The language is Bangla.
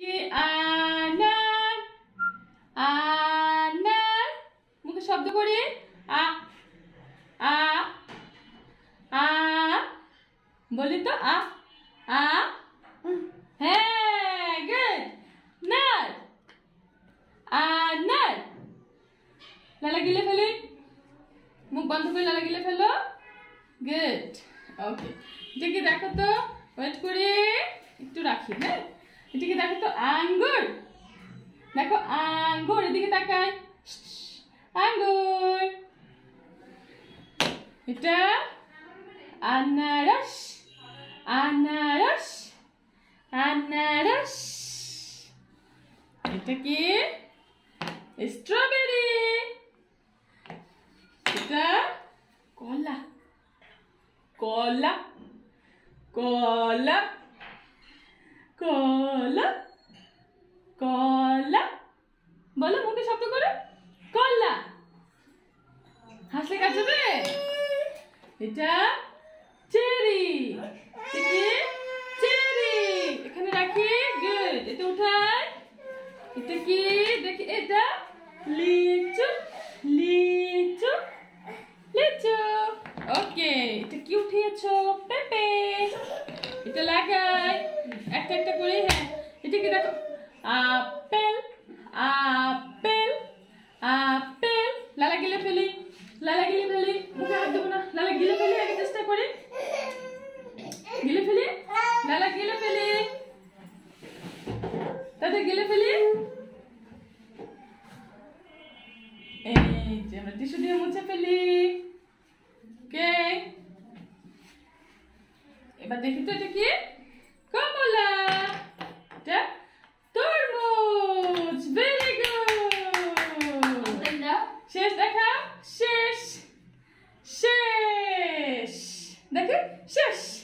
আনার আনার মুখে শব্দ করি আ আ আ বলি তো আ আ হ্যাঁ গুড নার আনার লালা গিলে ফেলি মুখ বন্ধ করে লালা গিলে ফেলো গুড ওকে এটাকে দেখো তো ওয়েট করে একটু রাখি হ্যাঁ এটাকে দেখো তো আঙ্গুর দেখো আঙ্গুর এদিকে তাকাই আঙ্গুর এটা আনারস আনারস আনারস এটা কি স্ট্রবেরি এটা কলা কলা কলা কলা কলা বলো মুখে শব্দ করো কলা হাসলে কাজ হবে এটা চেরি দেখি চেরি এখানে রাখি গুড এটা উঠাই এটা কি দেখি এটা লিচু লিচু লিচু ওকে এটা কি উঠিয়েছো পেঁপে এটা লাগাই একটা একটা করে হ্যাঁ এটা কি দেখো আপেল আপেল আপেল লালা গিলে ফেলি মুখে হাত দেবো না লালা গিলে ফেলি আগে চেষ্টা করি গিলে ফেলি লালা গিলে ফেলি তাতে গিলে ফেলি এই যে আমরা টিস্যু দিয়ে মুছে ফেলি ওকে এবার দেখি তো এটা কি কমলা এটা তরমুজ ভেরি গুড শেষ দেখা শেষ শেষ দেখে শেষ